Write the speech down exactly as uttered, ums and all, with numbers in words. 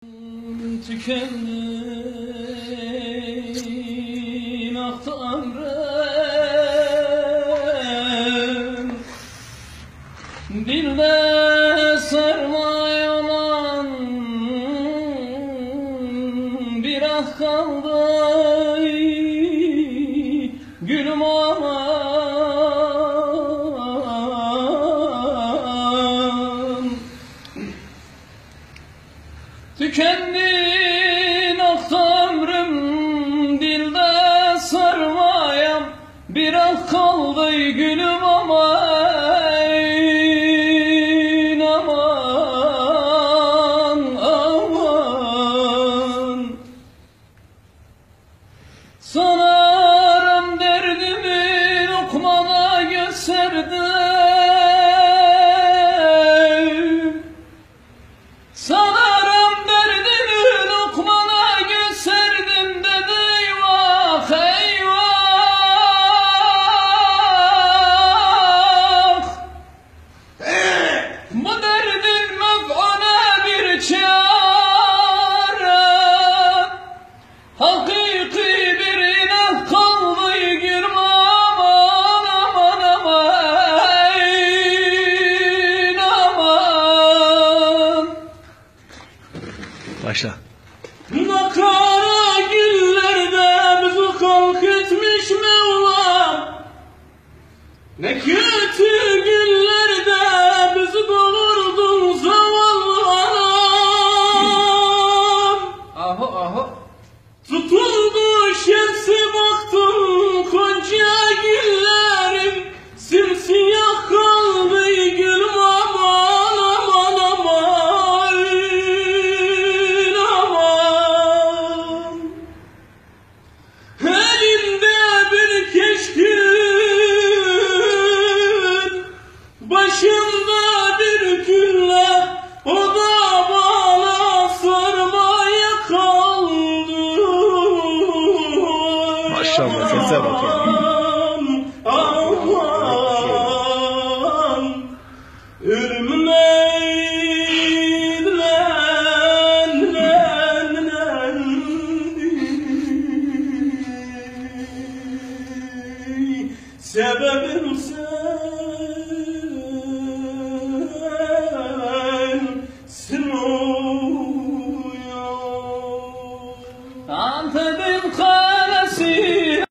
Tükendin ah Tanrım, dilde sarmay olan bir ah kaldı gülüm aman. Tükendin ah Tanrım, dilde sarmayan bir ah kaldı gülüm aman, aman, aman. Sanarım derdimi lokmana gösterdim, sanarım derdimi lokmana gösterdim dedi eyvah eyvah. Bu derdin mef'une bir çare, hakiki bir ilah kaldı gülüm aman, aman, aman, aman. Başla. Ne kara günlerde bizi halk etmiş Mevlam, ne kötü günlerde bizi doğurdun zavallı anam. Aho aho. Tutuldu şemsi baktım koca güllerim, simsiyah kaldı gülüm aman, aman, aman, aman. Elimde bir keşkül, başımda bir külle, o da bana sarmaya kaldı. Maşallah, sese bak ya. Aman, ölümüne len, len, len, sebebim sen.